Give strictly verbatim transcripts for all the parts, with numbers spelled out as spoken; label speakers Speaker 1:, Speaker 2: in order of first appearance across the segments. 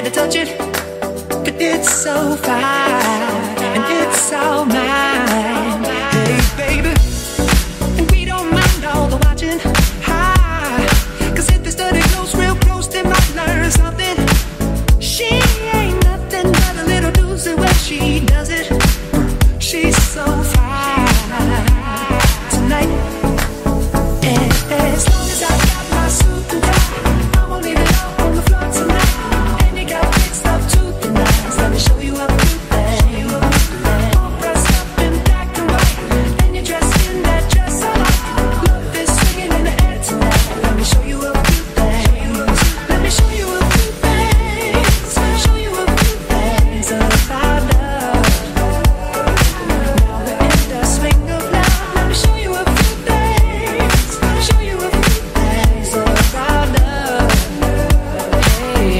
Speaker 1: had to touch it, but it's so fine and it's all mine. Hey baby, and we don't mind all the watching. Hi, cause if this study goes real close, they might learn something. She ain't nothing but a little doozy when she does it. She's so fine tonight. And as long as I got my suit and tie, I won't leave it all on the floor tonight. And you got fixed up to the nines. Let me show you a few things. All dressed up in black and white, and you're dressed in that dress I like. Love is swinging in the air tonight. Let me show you a few things. Let me show you a few things. Show you a few things about love. Now we're in the swing of love. Let me show you a few things. Show you a few things about love. Hey,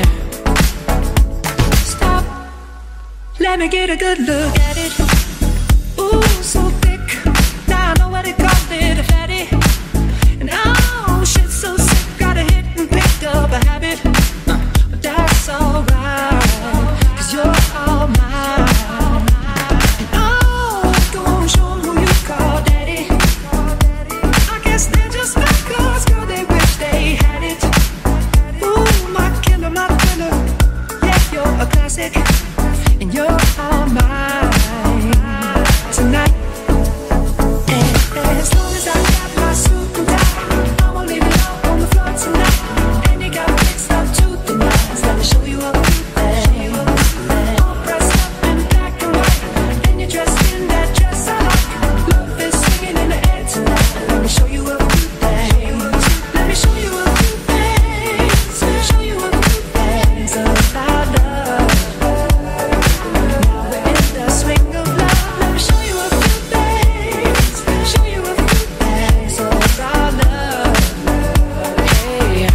Speaker 1: stop. Let me get a good look at it. Ooh, so thick. Now I know what they call it, a fatty. And oh, shit, so sick. Got a hit and picked up a habit. Uh, but that's alright, cause you're all mine. And oh, go on, show 'em who you call daddy. I guess they're just my cause, girl, they wish they had it. Ooh, my killer, my killer. Yeah, you're a classic, and you're all mine tonight. And as long as I got my suit and tie, I won't leave it all on the floor tonight. And you got fixed up to the nines. Let me show you a few things. All dressed up in black and white, and you're dressed in that dress I like. Love is swinging in the air tonight. Let me show you a few things. Let me show you a few things. Show you a few things about love. Now we're in the swing of love. Let me show you a few things. Show you a few things about love. Hey.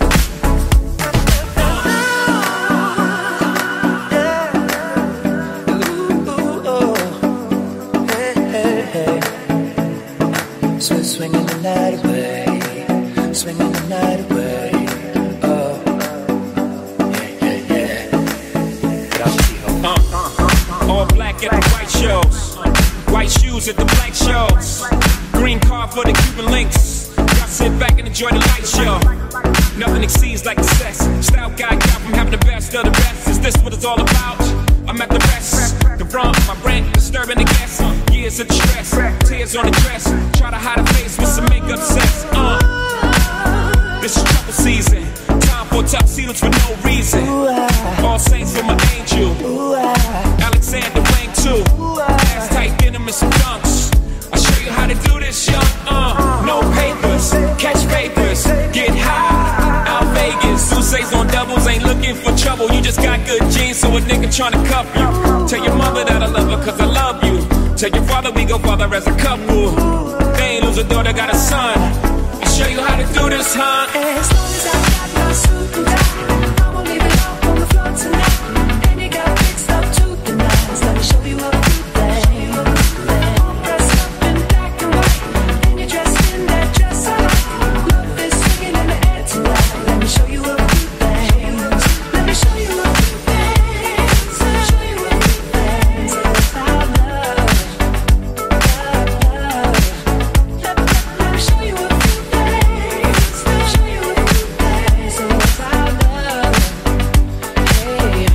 Speaker 1: Ooh, oh. Hey, hey, hey. Swing, swinging the night away, swinging the night away. Oh, yeah, yeah, yeah.
Speaker 2: Uh, uh, all black at the white shows, white shoes at the black shows, green car for the Cuban links. Y'all sit back and enjoy the light show. Nothing exceeds like the sex. Style guy got from having the best of the best. Is this what it's all about? I'm at the rest. The front, my brain disturbing the guests. Years of distress, tears on the dress. Try to hide a face with some makeup sex. Uh, this is trouble season. Time for tuxedos for no reason. All saints for my angel. Alexander Wang too. Ass tight denim and some dunks. I'll show you how to do this, young. Uh, no papers, catch papers, get high. Out Vegas, Sousa's on doubles, ain't looking for trouble. You just got good genes, so a nigga tryna cuff you. Tell your mother that I love her, cause I love you. Tell your father we go father as a couple. They ain't lose a daughter, got a son. I'll show you how to do this, huh?
Speaker 1: As long as I got my suit and tie, I won't leave it all on the floor tonight. And you got fixed up to the nines. Let me show you a few things. All dressed up in black and white, and you're dressed in that dress I like. Love is swinging in the air tonight. Let me show you a few things. Let me show you a few things. Show you a few things about love. Love, love. Let, let, let me show you a few things. Show you a few things about love. Hey.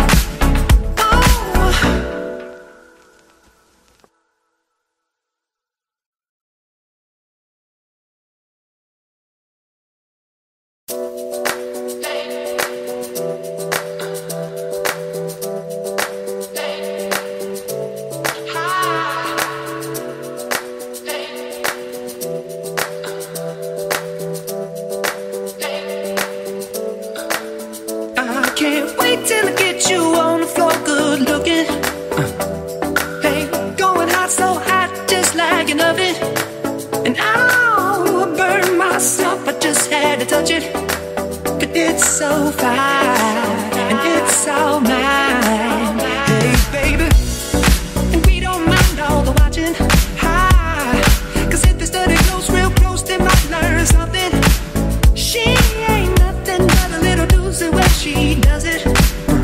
Speaker 1: Oh. I can't wait till I get you on the floor, good looking. Uh, hey, going hot, so hot, just like an oven. And I'll burn myself, I just had to touch it. But it's so fine, and it's all mine. Hey, baby, and we don't mind all the watching. Hi, cause if the study goes real close, they might learn something. She ain't nothing but a little doozy when she does it.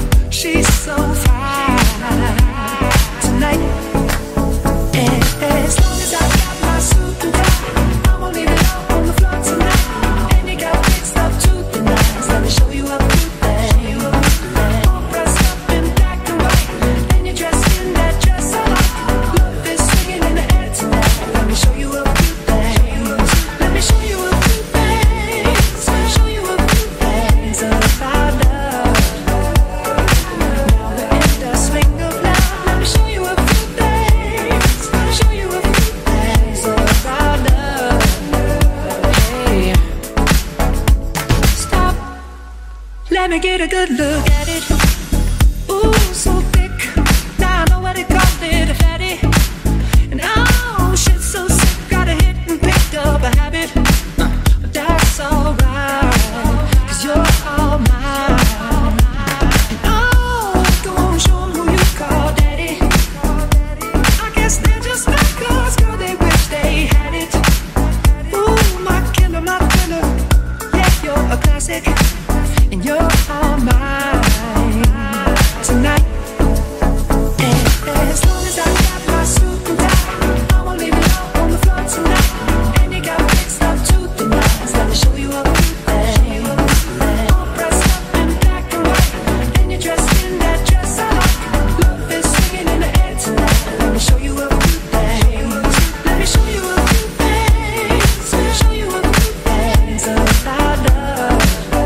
Speaker 1: me get a good look at it. Ooh, so thick. Now I know what they call it, a fatty. And oh, shit, so sick. Got a hit and picked up a habit. But that's alright, cause you're all mine. And oh, go on, show 'em who you call daddy. I guess they're just like us, girl, they wish they had it. Ooh, my killer, my killer. Yeah, you're a classic. And you're all mine tonight. And as long as I got my suit and tie, I won't leave it all on the floor tonight. And you got fixed up to the nines. Let me show you a few things. All dressed up in black and white, and you're dressed in that dress I like. Love is swinging in the air tonight. Let me show you a few things. Let me show you a few things. Let me show you a few things about love.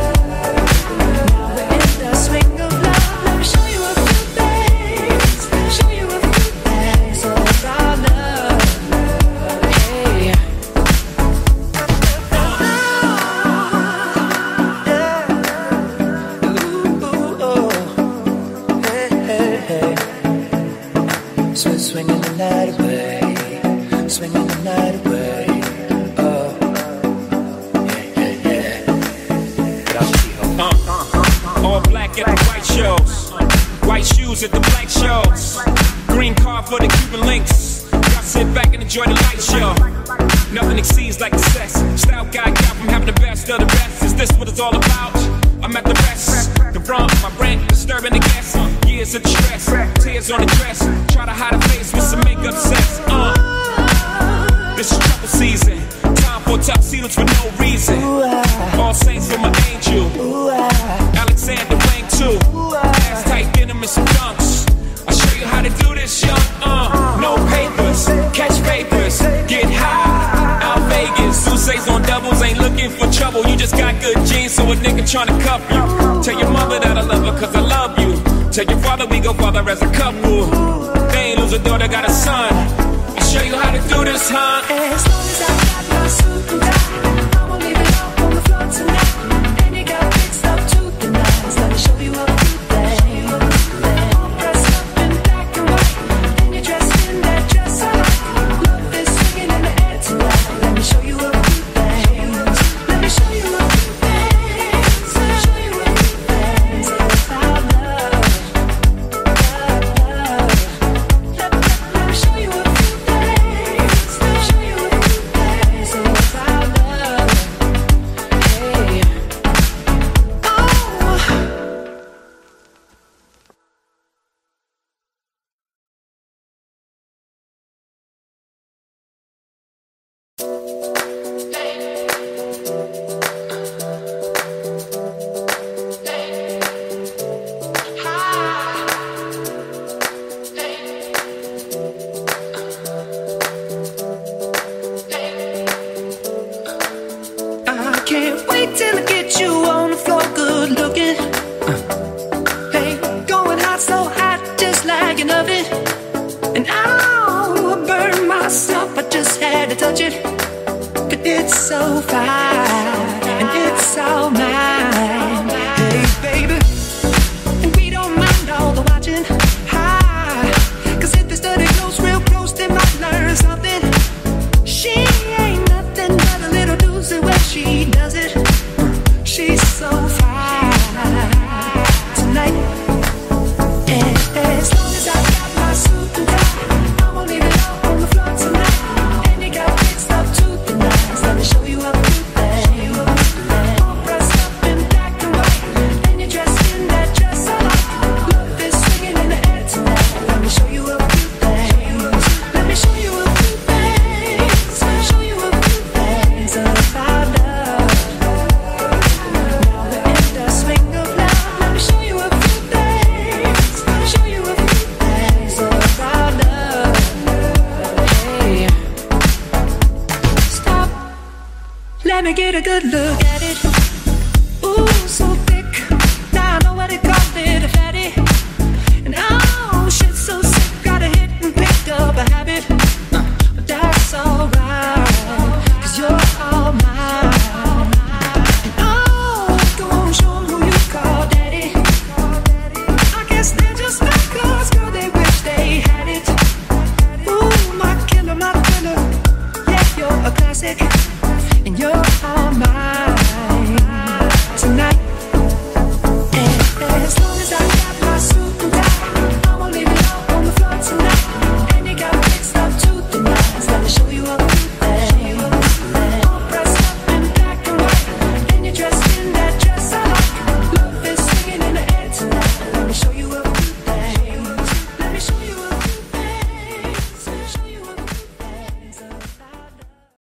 Speaker 1: Swinging the night away, swinging the night away. Oh, yeah, yeah, yeah.
Speaker 2: Uh, uh, all black at the white shows, white shoes at the black shows, green car for the Cuban links. Y'all sit back and enjoy the light show. Nothing exceeds like the sex. Style guy got from having the best of the best. Is this what it's all about? I'm at the rest. The wrong, my rent, disturbing the guests. Uh, years of stress, tears on the dress. Try to hide a face with some makeup sex. Uh, this is trouble season. Time for tuxedos for no reason. All saints for my angel. Alexander Wang too. Ass tight denim and some dunks. I'll show you how to do this, young. Uh, no papers, catch papers, get high. Out Vegas, Sousa's on doubles, ain't looking for trouble. You just got good genes, so a nigga tryna cuff you. Tell your mother that I love her cause I love you. Tell your father we go father as a couple. They ain't lose a daughter, got a son. I'll show you how to do this, huh?
Speaker 1: As long as I got my suit and tie, I won't leave it all on the floor tonight. And you got fixed up to the nines. Let me show you a few things. All dressed up in black and white, and you're dressed in that dress I like. Love is swinging in the air tonight. Let me show you a few things. Let me show you a few things. Let me show you a few things about love. Love, love. Let, let, let me show you a few things. Let me show you a few things about love. Hey. Oh. I can't wait till I get you on the floor, good looking. Hey, going hot, so hot, just like an oven. And I'll burn myself, I just had to touch it. But it's so fine, and it's all mine. Hey, baby, and we don't mind all the watching. Hi, cause if this study goes real close, they might learn something. She ain't nothing but a little doozy when she does it. She's so fine tonight. And as long as I got my suit and tie, I won't leave it all on the floor tonight. And you got fixed up to the nines. Let me show you a few things. All dressed up in black and white, and you're dressed in that dress I like. Love is swinging in the air tonight. Let me show you a few things. Let me show you a few things. Let me show you a few things about love. Now we're in the swing of love. Let me show you a few things. Let me show you a few things about love. Hey, stop. Let me get a good look at